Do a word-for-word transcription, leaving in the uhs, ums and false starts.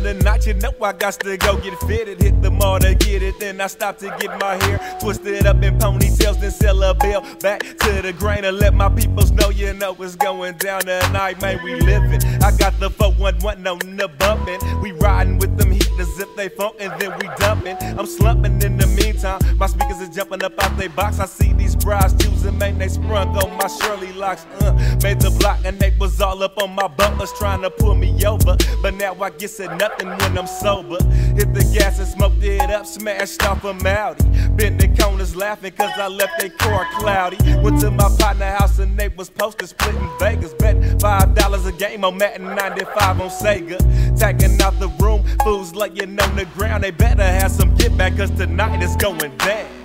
down tonight, you know I got to go get fitted. Hit the mall to get it, then I stop to get my hair twisted up in ponytails, then sell a bill back to the grain and let my peoples know, you know what's going down tonight, man, we living. I got the four one one on the bumpin', we riding with them heat to zip they funk and then we dumping. I'm slumping in the meantime, my speakers is jumping up out they box. I see these brides choosing, man, they sprung on my Shirley locks. Uh, made the block and they was all up on my bumpers trying to pull me over, but now I guess it nothing when I'm sober. Hit the gas and smoked it up, smashed off a Maudi. Bent the corners laughing cause I left their car cloudy. Went to my partner house and they was posted splitting Vegas. Bet five dollars a game on Madden ninety-five on Sega. Tagging out the room, fools laying on the ground. They better have some get back cause tonight is going down.